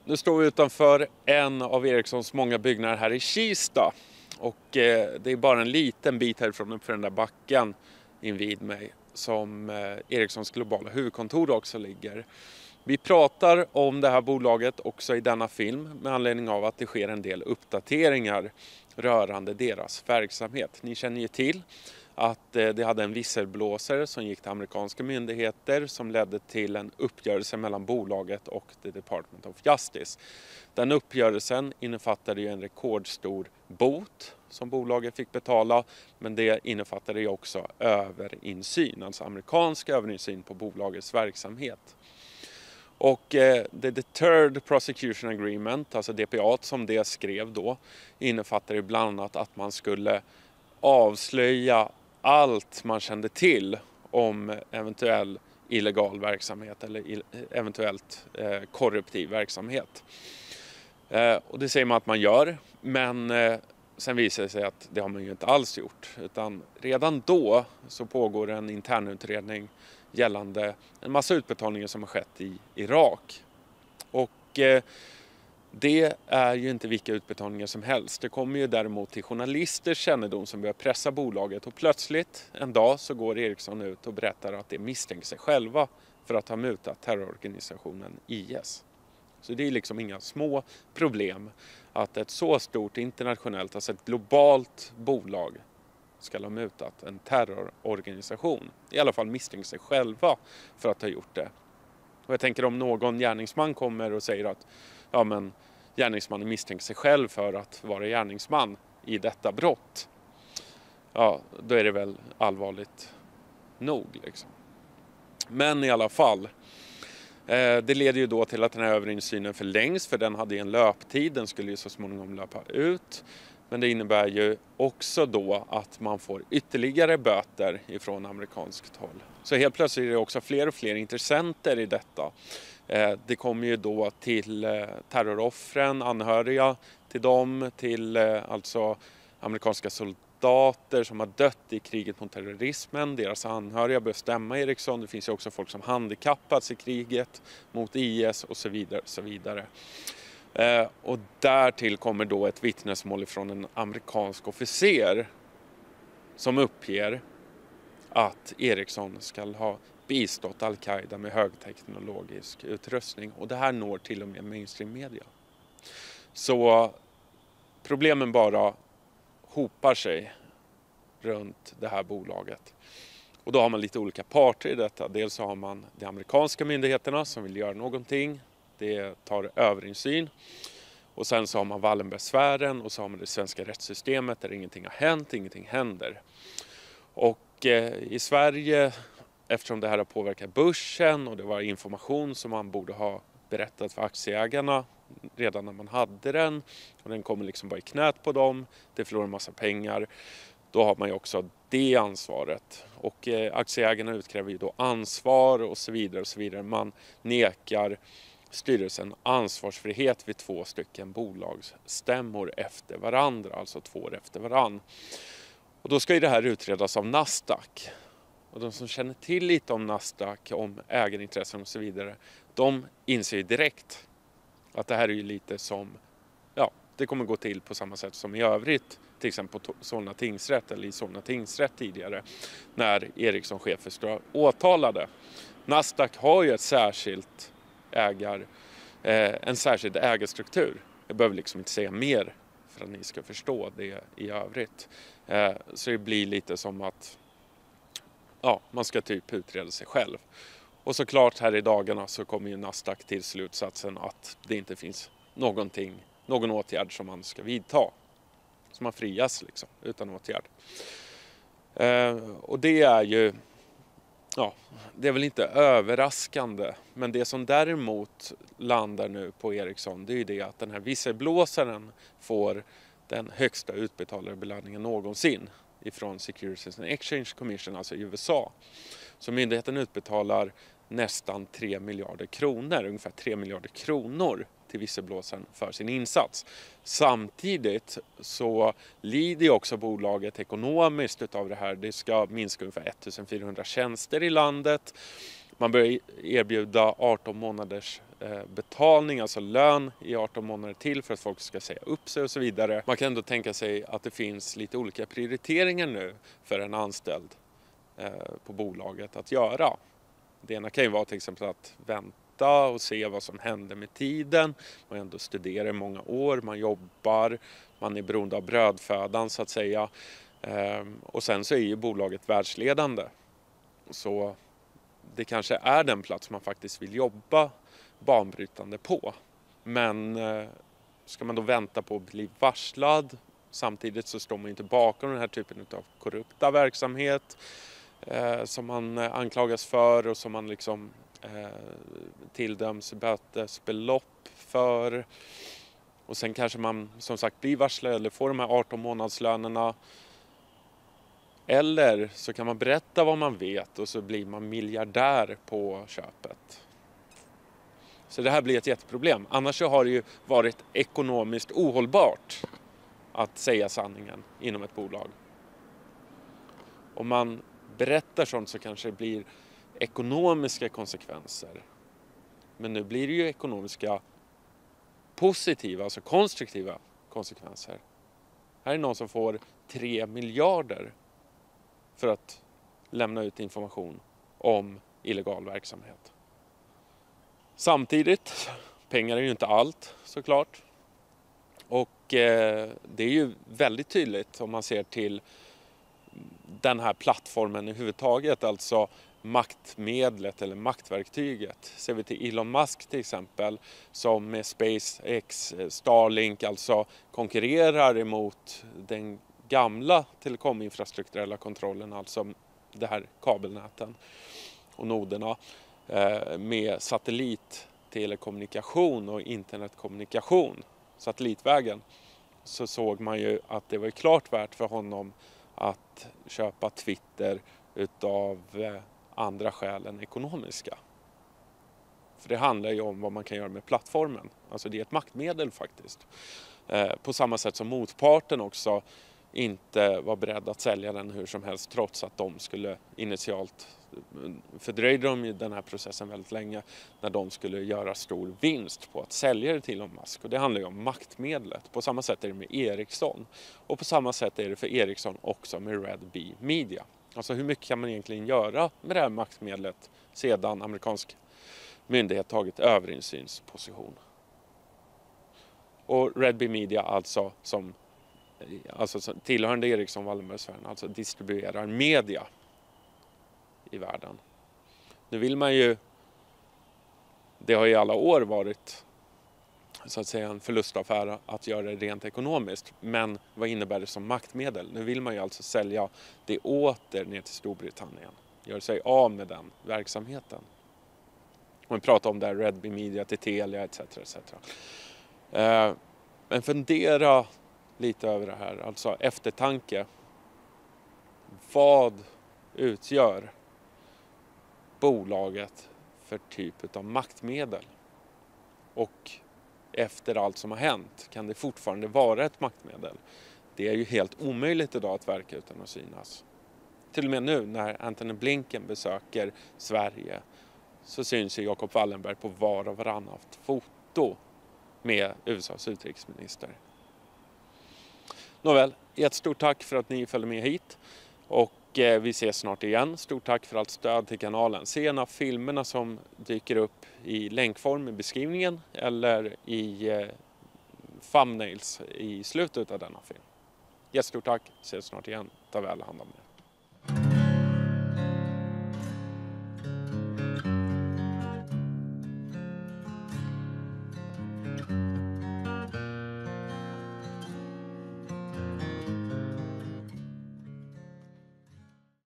Nu står vi utanför en av Ericssons många byggnader här i Kista. Och det är bara en liten bit härifrån upp för den där backen invid mig som Ericssons globala huvudkontor också ligger. Vi pratar om det här bolaget också i denna film med anledning av att det sker en del uppdateringar rörande deras verksamhet. Ni känner ju till att det hade en visselblåsare som gick till amerikanska myndigheter som ledde till en uppgörelse mellan bolaget och the Department of Justice. Den uppgörelsen innefattade ju en rekordstor bot som bolaget fick betala, men det innefattade ju också överinsyn, alltså amerikansk överinsyn på bolagets verksamhet. Och the Deterred Prosecution Agreement, alltså DPA som det skrev då, innefattade ju bland annat att man skulle avslöja allt man kände till om eventuell illegal verksamhet eller eventuellt korruptiv verksamhet. Och det säger man att man gör, men sen visar det sig att det har man ju inte alls gjort. Utan redan då så pågår en internutredning gällande en massa utbetalningar som har skett i Irak. Och det är ju inte vilka utbetalningar som helst. Det kommer ju däremot till journalisters kännedom som börjar pressa bolaget. Och plötsligt en dag så går Ericsson ut och berättar att det misstänker sig själva för att ha mutat terrororganisationen IS. Så det är liksom inga små problem att ett så stort internationellt, alltså ett globalt bolag ska ha mutat en terrororganisation. I alla fall misstänker sig själva för att ha gjort det. Och jag tänker om någon gärningsman kommer och säger att ja, men gärningsmannen misstänker sig själv för att vara gärningsman i detta brott. Ja, då är det väl allvarligt nog liksom. Men i alla fall, det leder ju då till att den här överinsynen förlängs, för den hade en löptid, den skulle ju så småningom löpa ut. Men det innebär ju också då att man får ytterligare böter ifrån amerikanskt håll. Så helt plötsligt är det också fler och fler intressenter i detta. Det kommer ju då till terroroffren, anhöriga till dem, till alltså amerikanska soldater som har dött i kriget mot terrorismen. Deras anhöriga bör stämma Ericsson. Det finns ju också folk som handikappats i kriget mot IS och så vidare. Och så vidare. Och därtill kommer då ett vittnesmål från en amerikansk officer som uppger att Ericsson ska ha bistått Al-Qaida med högteknologisk utrustning. Och det här når till och med mainstream media. Så problemen bara hopar sig runt det här bolaget. Och då har man lite olika parter i detta. Dels så har man de amerikanska myndigheterna som vill göra någonting. Det tar överinsyn. Och sen så har man Wallenbergsfären och så har man det svenska rättssystemet där ingenting har hänt, ingenting händer. Och i Sverige, eftersom det här har påverkat börsen och det var information som man borde ha berättat för aktieägarna redan när man hade den, och den kommer liksom bara i knät på dem, det förlorar en massa pengar, då har man ju också det ansvaret. Och aktieägarna utkräver ju då ansvar och så vidare och så vidare. Man nekar styrelsen ansvarsfrihet vid 2 stycken bolagsstämmor efter varandra, alltså 2 år efter varandra. Och då ska ju det här utredas av Nasdaq. Och de som känner till lite om Nasdaq, om ägarintressen och så vidare, de inser ju direkt att det här är ju lite som, ja, det kommer gå till på samma sätt som i övrigt, till exempel på Solna tingsrätt eller i Solna tingsrätt tidigare, när Ericsson-chefer står åtalade. Nasdaq har ju ett särskilt en särskild ägarstruktur. Jag behöver liksom inte säga mer för att ni ska förstå det i övrigt. Så det blir lite som att ja, man ska typ utreda sig själv. Och såklart här i dagarna så kommer ju Nasdaq till slutsatsen att det inte finns någon åtgärd som man ska vidta. Så man frias liksom utan åtgärd. Och det är ju, ja, det är väl inte överraskande. Men det som däremot landar nu på Ericsson, det är ju det att den här visselblåsaren får den högsta utbetalade belöningen någonsin ifrån Securities and Exchange Commission, alltså i USA. Så myndigheten utbetalar nästan 3 miljarder kronor, ungefär 3 miljarder kronor till visselblåsaren för sin insats. Samtidigt så lider också bolaget ekonomiskt utav det här. Det ska minska ungefär 1400 tjänster i landet. Man börjar erbjuda 18 månaders betalning, alltså lön i 18 månader till för att folk ska säga upp sig och så vidare. Man kan ändå tänka sig att det finns lite olika prioriteringar nu för en anställd på bolaget att göra. Det ena kan ju vara till exempel att vänta och se vad som händer med tiden. Man ändå studerar i många år, man jobbar, man är beroende av brödfödan så att säga. Och sen så är ju bolaget världsledande. Så det kanske är den plats man faktiskt vill jobba banbrytande på. Men ska man då vänta på att bli varslad, samtidigt så står man inte bakom den här typen av korrupta verksamhet som man anklagas för och som man liksom tilldöms bötesbelopp för. Och sen kanske man som sagt blir varslad eller får de här 18 månadslönerna. Eller så kan man berätta vad man vet och så blir man miljardär på köpet. Så det här blir ett jätteproblem. Annars så har det ju varit ekonomiskt ohållbart att säga sanningen inom ett bolag. Om man berättar sånt så kanske det blir ekonomiska konsekvenser. Men nu blir det ju ekonomiska positiva, alltså konstruktiva konsekvenser. Här är någon som får 3 miljarder för att lämna ut information om illegal verksamhet. Samtidigt, pengar är ju inte allt såklart. Och det är ju väldigt tydligt om man ser till den här plattformen överhuvudtaget, alltså maktmedlet eller maktverktyget. Ser vi till Elon Musk till exempel som med SpaceX, Starlink alltså konkurrerar emot den gamla telekominfrastrukturella kontrollen, alltså det här kabelnäten och noderna med satellittelekommunikation och internetkommunikation, satellitvägen, så såg man ju att det var klart värt för honom att köpa Twitter utav andra skäl än ekonomiska. För det handlar ju om vad man kan göra med plattformen. Alltså det är ett maktmedel faktiskt. På samma sätt som motparten också inte var beredd att sälja den hur som helst trots att de skulle initialt fördröjde de ju den här processen väldigt länge när de skulle göra stor vinst på att sälja det till Elon Musk. Och det handlar ju om maktmedlet. På samma sätt är det med Ericsson. Och på samma sätt är det för Ericsson också med Red Bee Media. Alltså hur mycket kan man egentligen göra med det här maktmedlet sedan amerikansk myndighet tagit överinsynsposition. Och Red Bee Media alltså som tillhörande Ericsson Wallenbergsfären, alltså distribuerar media i världen. Nu vill man ju, det har i alla år varit så att säga en förlustaffär att göra det rent ekonomiskt, men vad innebär det som maktmedel? Nu vill man ju alltså sälja det åter ner till Storbritannien, göra sig av med den verksamheten. Man pratar om det här Red Bee Media till Telia etc. Men fundera lite över det här, alltså eftertanke. Vad utgör bolaget för typ av maktmedel? Och efter allt som har hänt, kan det fortfarande vara ett maktmedel? Det är ju helt omöjligt idag att verka utan att synas. Till och med nu när Antony Blinken besöker Sverige så syns ju Jacob Wallenberg på var och varannat foto med USAs utrikesminister. Nåväl, ett stort tack för att ni följde med hit och vi ses snart igen. Stort tack för allt stöd till kanalen. Se gärna filmerna som dyker upp i länkform i beskrivningen eller i thumbnails i slutet av denna film. Jättestort tack, ses snart igen. Ta väl hand om er.